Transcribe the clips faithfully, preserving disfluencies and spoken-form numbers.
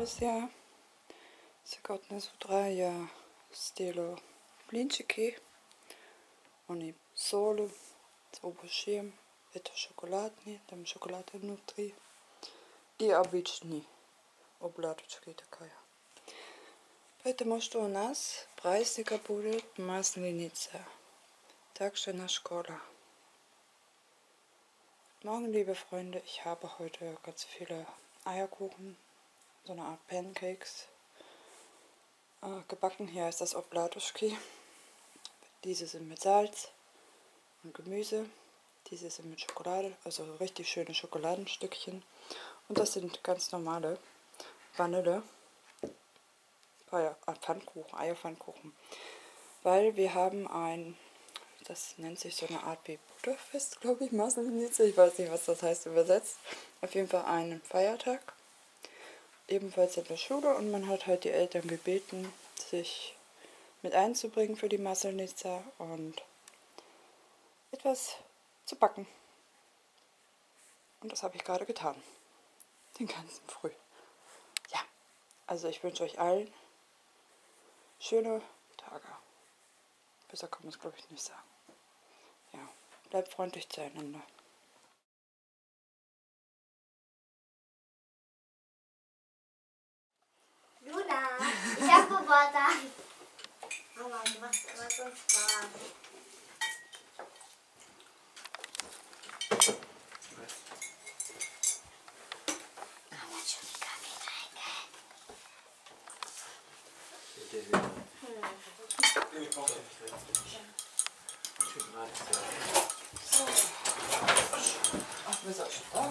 друзья! Сега днес утре я стела блинчики. Они солю, с овощем. Это шоколадные, там шоколад внутри. И обычные обладочки такая. Поэтому что у нас праздника будет Масленица. Также на Школа. Morgen, liebe Freunde, ich habe heute ganz viele Eierkuchen, so eine Art Pancakes, äh, gebacken. Hier ist das Obladuschki. Diese sind mit Salz und Gemüse. Diese sind mit Schokolade, also richtig schöne Schokoladenstückchen. Und das sind ganz normale Vanille. Eier, Pfannkuchen, Eierpfannkuchen. Weil wir haben ein, das nennt sich so eine Art wie Butterfest, glaube ich, Maslenice. Ich weiß nicht, was das heißt übersetzt. Auf jeden Fall einen Feiertag. Ebenfalls in der Schule. Und man hat halt die Eltern gebeten, sich mit einzubringen für die Maslenice und etwas zu backen. Und das habe ich gerade getan. Den ganzen Früh. Ja, also ich wünsche euch allen schöne Tage. Besser kann man es, glaube ich, nicht sagen. Ja, bleibt freundlich zueinander. Luna, ich habe Geburtstag. Mama, du machst immer so Spaß. Ach, wir sind schon da.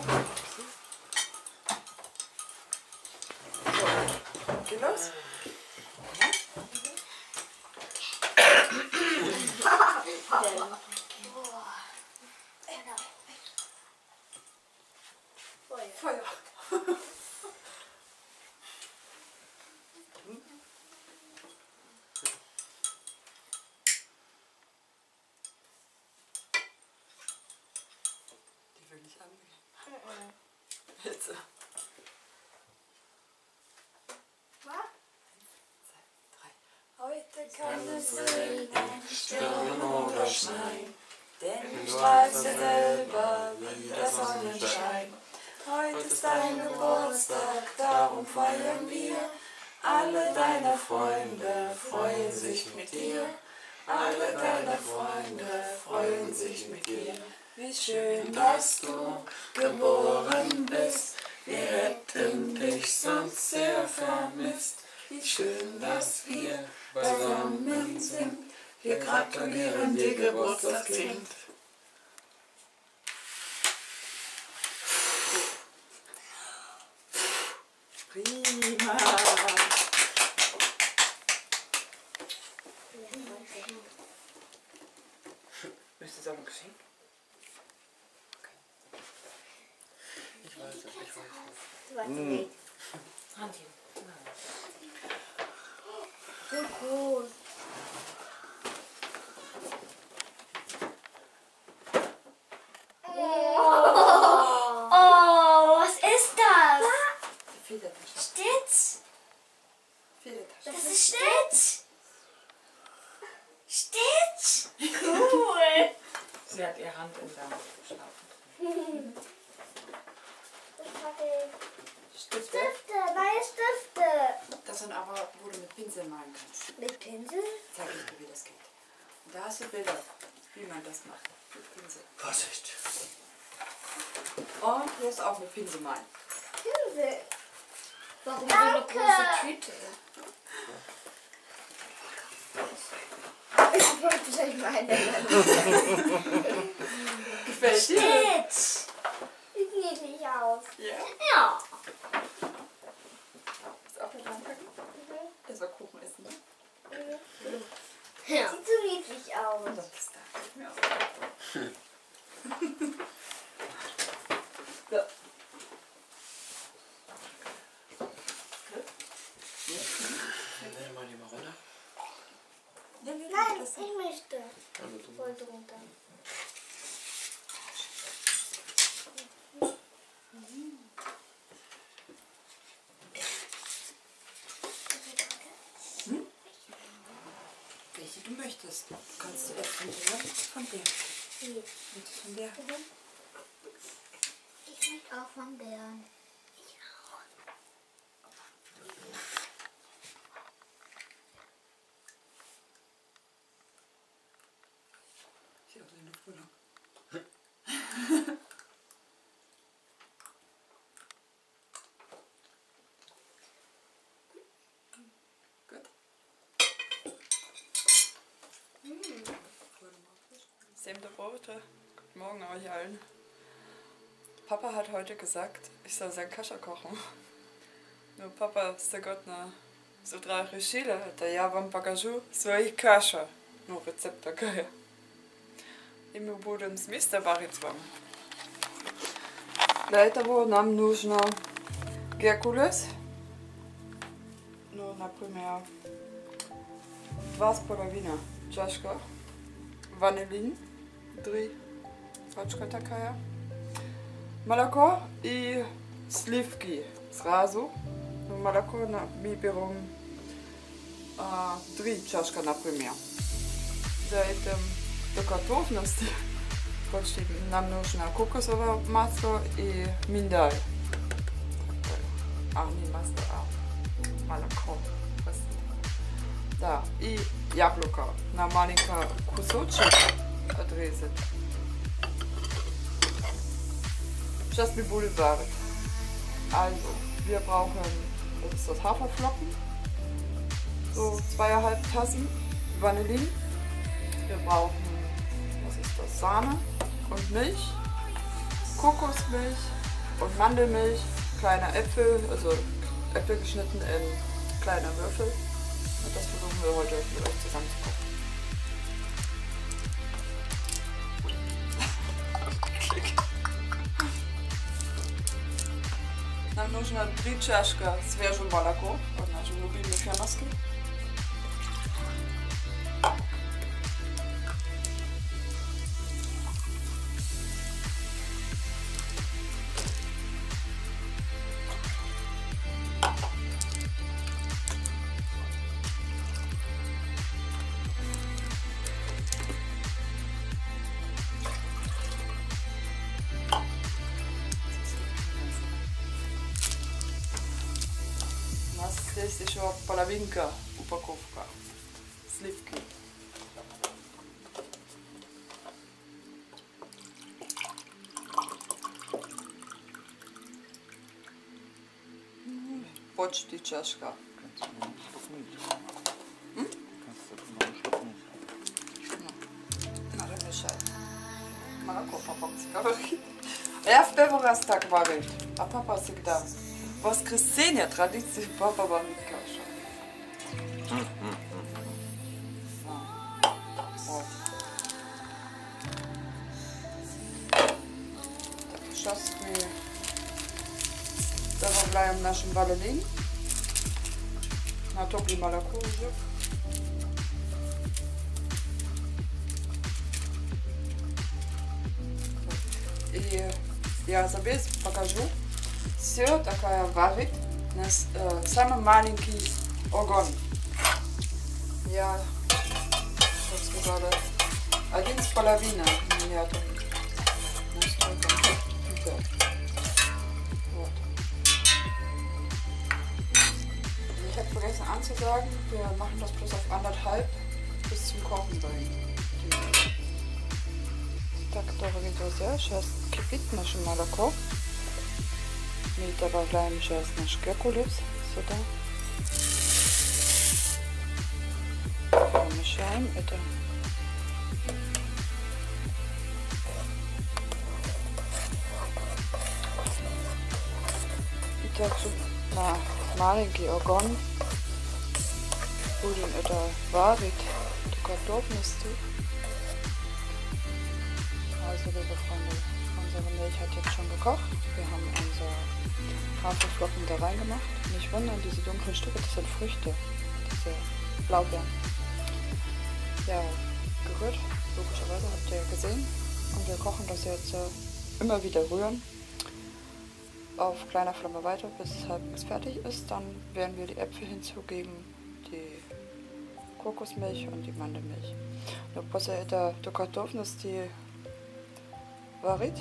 So, geht los? Feuer. Die will nicht angehen. Jetzt. Heute kann es regnen, stürmen oder schneien, denn du weißt ja selber, wie der Sonnenschein. Heute ist dein Geburtstag, darum feiern wir. Alle deine Freunde freuen sich mit dir. Alle deine Freunde freuen sich mit dir. Wie schön, dass du geboren bist. Wir hätten dich sonst sehr vermisst. Wie schön, dass wir beisammen sind. Wir gratulieren dir, Geburtstagskind. Prima. Möchtest du auch ein Geschenk? Okay. Ich weiß es, ich weiß es. Du weißt es nicht. Handchen. So groß. Oh, oh, was ist das? Federtasche. Stitch? Federtasche. Das ist Stitch. Stitch? Cool. Sie hat ihre Hand in der Schlaufe. Stifte. Stifte, neue Stifte. Das sind aber, wo du mit Pinsel malen kannst. Mit Pinsel? Zeig ich dir, wie das geht. Und da hast du Bilder, wie man das macht. Mit Pinsel. Vorsicht! Und hier ist auch mit Pinsel malen. Pinsel. Warum Danke. so eine große Tüte? Ich wollte euch meine. Gefällt dir? Stitch. Sieht niedlich aus. Ja. Ja. Willst du auch mit reinpacken? Das war Kuchen essen, ne? Ja. Sieht so niedlich aus. Das ist da. Sieht mir aus. So. Nehmen wir die mal runter. Nein, ich möchte. Also, du Voll drunter. Kannst du erst von der oder von der? Hier. Willst du von der? Ich möchte auch von deren. Ich auch in der Frühling. Gut. Semte Brote. Guten Morgen euch allen. Papa hat heute gesagt, ich soll sein Kascha kochen. No, papa ste god na zodra решила, да я вам покажу свои каши. Ну, рецепт такая. И мы будем вместе варить с вами. Для этого нам нужно геркулес. Ну, например, два с половиной чашка ванилин, три пачка такая. Молоко и сливки сразу. Молоко мы берем а, три чашка, например. За этим до готовности нам нужно кокосовое масло и миндаль. А, не масло, а молоко. Да, и яблоко на маленький кусочек отрезать. Сейчас wir будем варить. Also, wir brauchen jetzt das Haferflocken, so zweieinhalb Tassen Vanillin. Wir brauchen, was ist das, Sahne und Milch, Kokosmilch und Mandelmilch, kleine Äpfel, also Äpfel geschnitten in kleine Würfel. Und das versuchen wir heute für euch zusammen zu kochen. Нам нужно три чашки свежего молока, вот наши любимые фермерские. Здесь еще половинка упаковка сливки. Почти чашка. Hm? Надо мешать. Молоко папа говорит. Я в первый раз так варит, а папа всегда. Воскресенье традиции папа варит кашу. Вот. Так, сейчас мы добавляем наш ванилин. Натопли молоко уже. И я тебе покажу. Все такая варит на э, самый маленький огонь. Я, как сказала, один с половиной меня там настолько. Вот. Ich habe vergessen anzusagen, wir machen das bloß auf anderthalb bis zum Kochen bringen. Так, дорогие друзья, сейчас кипит наше молоко. Мы добавляем сейчас наш геркулес сюда. Помешаем это. И также на маленький огонь будем это варить до готовности. Also, liebe Freunde, unsere Milch hat jetzt schon gekocht. Wir haben unsere Haferflocken da reingemacht. Nicht wundern, diese dunklen Stücke, das sind Früchte, diese Blaubeeren. Ja, gerührt, logischerweise habt ihr ja gesehen. Und wir kochen das jetzt äh, immer wieder rühren. Auf kleiner Flamme weiter, bis es halbwegs fertig ist. Dann werden wir die Äpfel hinzugeben, die Kokosmilch und die Mandelmilch. No после это до готовности варить.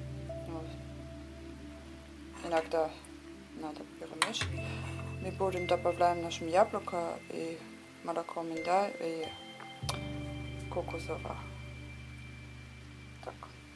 Иногда надо перемешать. Мы будем добавлять нашим яблоко и молоко миндаль и кокосовое. Так.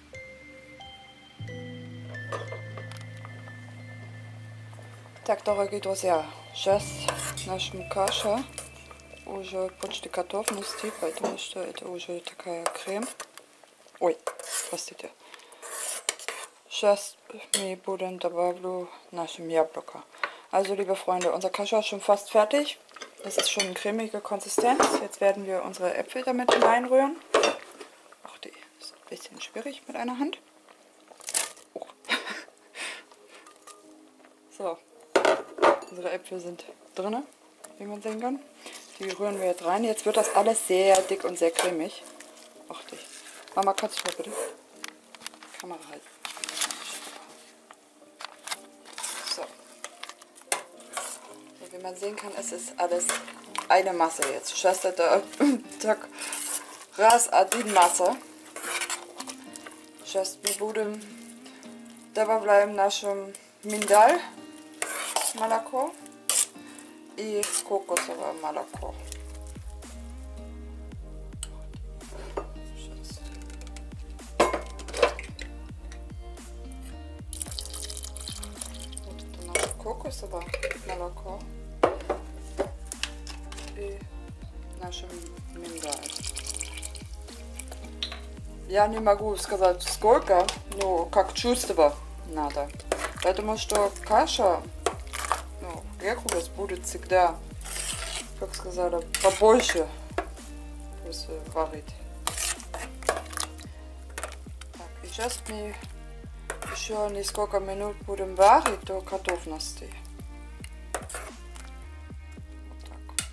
Так, дорогие друзья, сейчас наша каша уже почти готовности, потому что это уже такая крем. Ой, простите. Сейчас мы будем добавлю нашим яблоко. Also, liebe Freunde, unser Kascha ist schon fast fertig. Das ist schon eine cremige Konsistenz. Jetzt werden wir unsere Äpfel damit hineinrühren. Ach, die ist ein bisschen schwierig mit einer Hand. Oh. So, unsere Äpfel sind drin, wie man sehen kann. Die rühren wir jetzt rein. Jetzt wird das alles sehr dick und sehr cremig. Ach, die. Mama, kannst du mal bitte die Kamera halten? So. So. Wie man sehen kann, es ist alles eine Masse jetzt. Сейчас это так раз один масса. Сейчас мы будем добавляем нашим миндаль молоко и кокосовое молоко. Вот это наше кокосовое молоко и наш миндаль. Я не могу сказать сколько, но как чувство надо. Потому что каша, ну, грекулес будет всегда, как сказала, побольше, то есть варить. Так, и сейчас мы еще несколько минут будем варить до готовности. Вот так.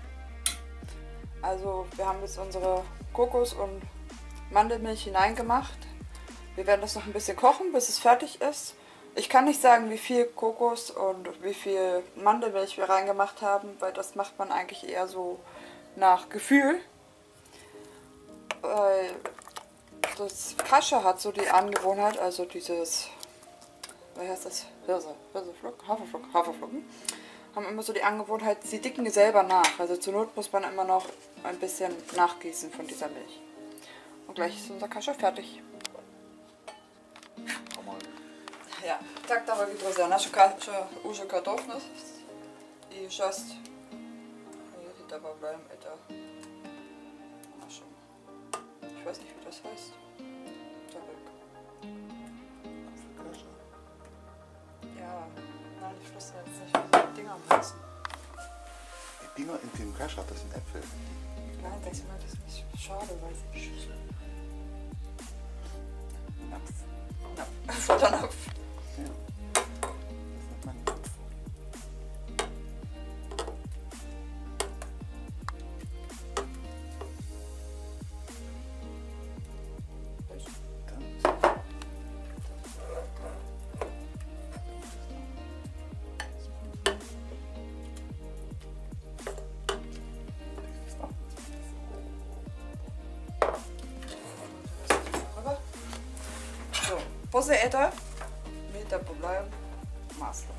Also, wir haben jetzt unsere Kokos und Mandelmilch hineingemacht. Wir werden das noch ein bisschen kochen, bis es fertig ist. Ich kann nicht sagen, wie viel Kokos und wie viel Mandelmilch wir reingemacht haben, weil das macht man eigentlich eher so nach Gefühl. Weil das Kascha hat so die Angewohnheit, also dieses, wie heißt das? Hirse, Hirseflocken, Haferflocken, Haferflocken, haben immer so die Angewohnheit, sie dicken selber nach. Also zur Not muss man immer noch ein bisschen nachgießen von dieser Milch. Und gleich ist unser Kascha fertig. Ja, так, дорогие друзья, наша каша уже готова. И сейчас мы добавляем это нашему, ich weiß nicht, wie das heißt, zurück. Ja, nein, ich wusste jetzt nicht, wie die Dinger heißen. Die Dinger in dem Kascha, das sind Äpfel. Nein, das ist nicht schade, weil sie Schüssel. Napf. Napf. Das war der Napf. Ja. Das nennt man Napf. После этого мы добавляем масло.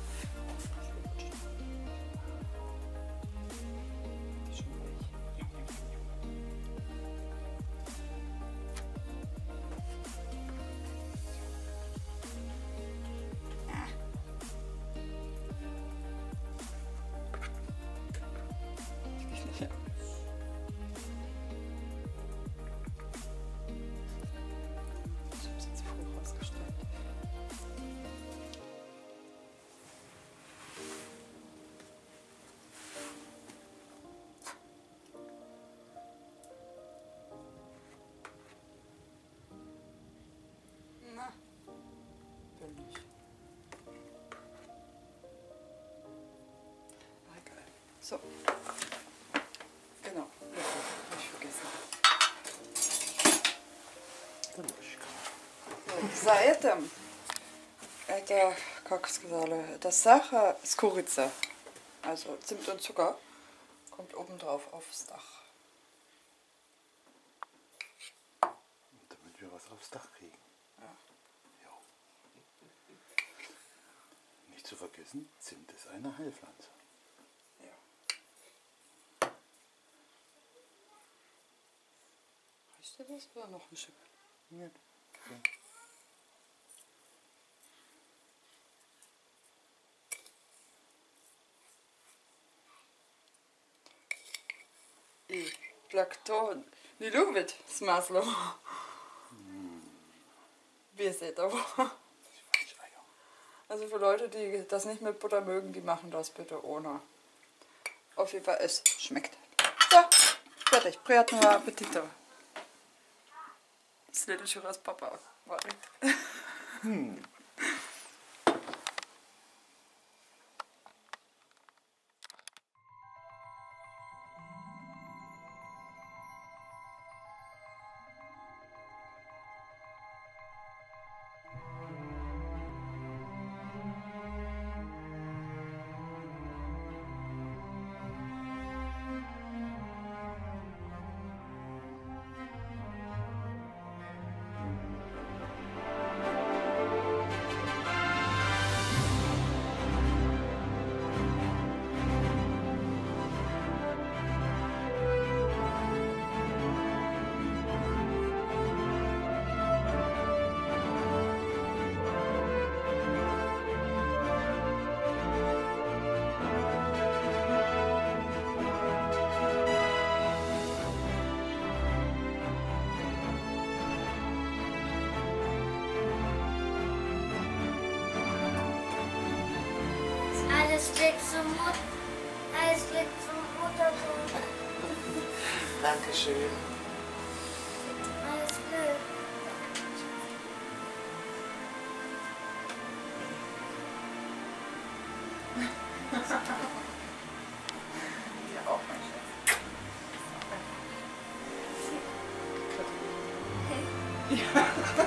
So, genau, hab ich vergessen. So, за этим, это, как сказали, это сахар с курицей, also Zimt und Zucker. Kommt oben drauf aufs Dach. Und damit wir was aufs Dach kriegen. Ja. Jo. Nicht zu vergessen, Zimt ist eine Heilpflanze. Ja. Reicht dir das oder noch ein Stück? Ja. Okay. I Plankton. Ni luvet smaslo. Wir seht aber. Also für Leute, die das nicht mit Butter mögen, die machen das bitte ohne. Auf jeden Fall, es schmeckt. So, fertig. Приятного аппетита. В следующий раз папа варит. Alles liegt zum Mut. Alles liegt zum Muttertod. Dankeschön. Alles Glück. Ja, auch mein Schatz. Ja.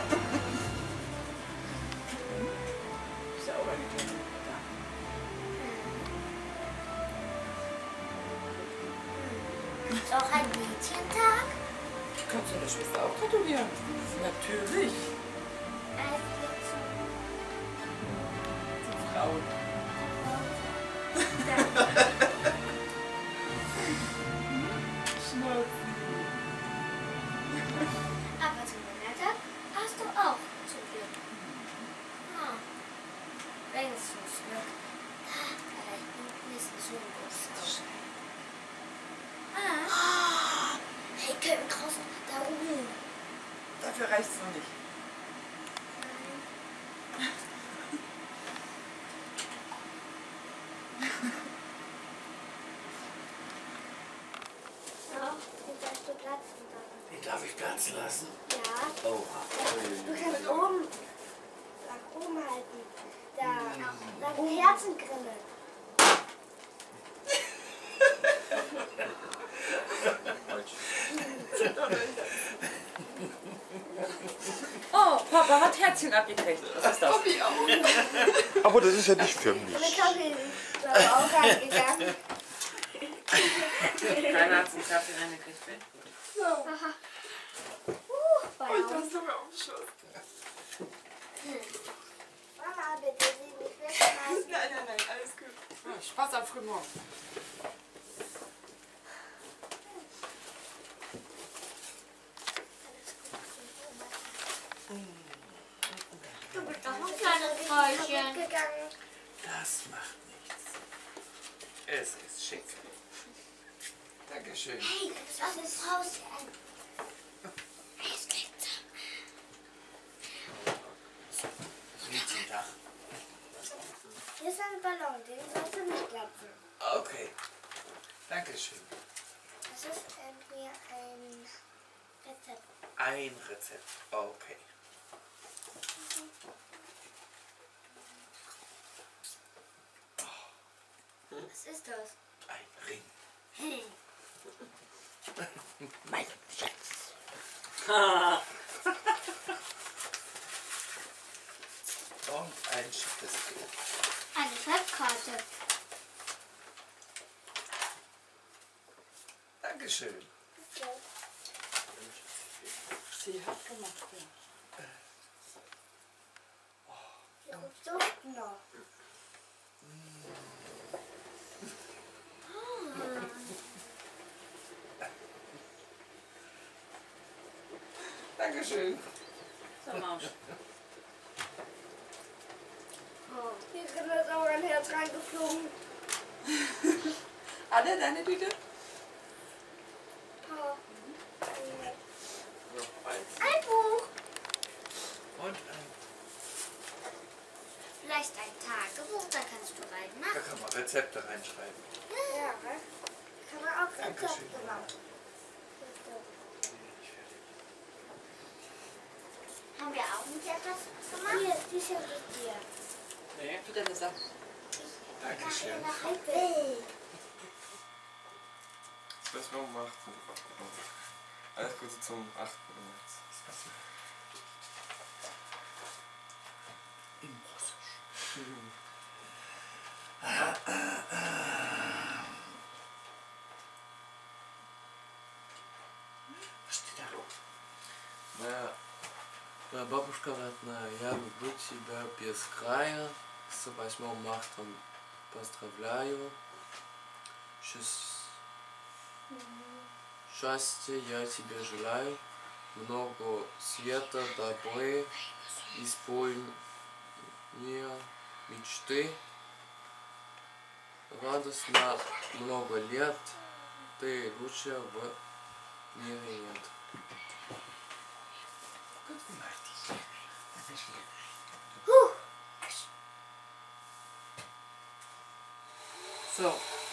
Ist ja auch eine kleine Mutter. Ist auch ein Mädchentag? Kannst du deine Schwester auch gratulieren? Natürlich. Alles liegt zum Die Frauen. Aber zum Muttertag hast du auch zum Glück. Ah, wenigstens Glück. Da vielleicht ein bisschen so groß. Ah. Hey, Kevin draußen, da oben. Dafür reicht es noch nicht. Ja, den darfst du platzen dann. Den darf ich platzen lassen? Ja. Oh. Du kannst oben, nach oben halten. Da, da ein Herzen grindeln. Oh, Papa hat Herzchen abgekriegt. Was ist das? Aber das ist ja nicht für Und mich. ich habe ihn so auch reingegangen. Keiner hat einen Kaffee reingekriegt. Aha. Uh, bei uns. hast du mir aufgeschossen. Mama, bitte sie nicht wegschmeißen. Nein, nein, nein, alles gut. Spaß am Frühmorgen. Du bist doch ein kleines Fräulein. Gegangen. Das macht nichts. Es ist schick. Dankeschön. Hey, das ist Frauchen. Es geht so. Mädchentag. Hier ist ein Ballon, den sollst du nicht platzen. Okay. Dankeschön. Das ist irgendwie ein Rezept. Ein Rezept. Okay. Was ist das? Ein Ring. Hey. Mein Schatz. Und ein schickes Bild. Eine Schreibkarte. Dankeschön. Sie hat gemacht, ja. Ja, doch noch. Dankeschön. So, Maus. Oh, hier drin ist auch ein Herz reingeflogen. Alle deine Tüte? Oh. Noch eins. Ein Buch. Und ein. Vielleicht ein Tagebuch, da kannst du Da reinmachen. kann man Rezepte reinschreiben. Ja, kann man auch Dankeschön. Rezepte machen. Haben wir auch nicht etwas gemacht? Hier, die sind mit dir. Nee. Für deine Sachen. Dankeschön. Das war um achten. Alles Gute zum achten März. In Russisch. Was steht da? Моя, моя бабушка родная, я люблю тебя без края. С восьмым мартом поздравляю. Счаст- Счастья я тебе желаю. Много света, добры, исполнения мечты. Радостно много лет. Ты лучше в мире нет. Guten Martin. Dankeschön. So.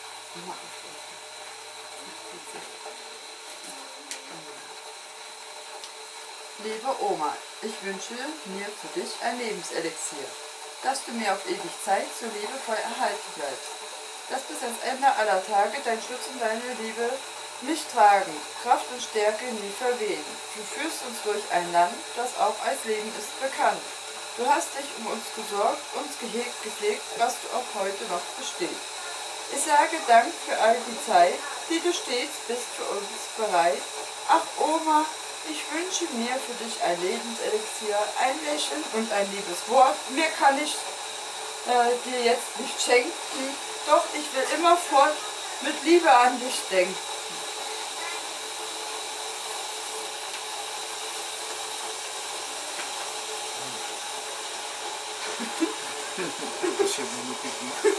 Liebe Oma, ich wünsche mir für dich ein Lebenselixier, dass du mir auf ewig Zeit so liebevoll erhalten bleibst, dass bis ans Ende aller Tage dein Schutz und deine Liebe mich tragen, Kraft und Stärke nie verwehen. Du führst uns durch ein Land, das auch als Leben ist bekannt. Du hast dich um uns gesorgt, uns gehegt, gepflegt, was du auch heute noch besteht. Ich sage Dank für all die Zeit, die du stets bist für uns bereit. Ach Oma, ich wünsche mir für dich ein Lebenselixier, ein Lächeln und ein liebes Wort. Mehr kann ich äh, dir jetzt nicht schenken, doch ich will immerfort mit Liebe an dich denken. Dankeschön, meine Lieben.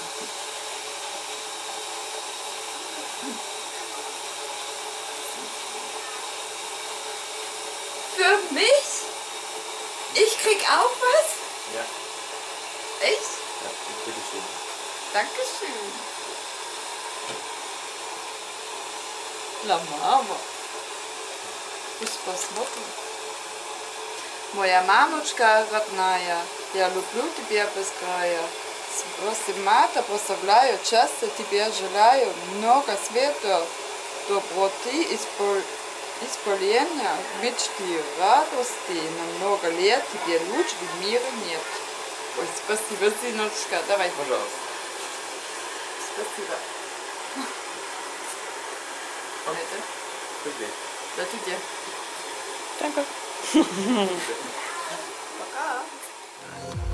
Für mich? Ich krieg auch was? Ja, Echt? ja, bitteschön. Dankeschön. La mama. Посмотрим. Моя мамочка родная, я люблю тебя без края. С восемнадцатого поздравляю, часто тебе желаю, много света, доброты, испол- исполнения, мечты, радости, на много лет тебе лучше в мире нет. Ой, спасибо, сыночка. Давай. Пожалуйста. Спасибо. Это, Bitte. это тебе. Danke. Пока.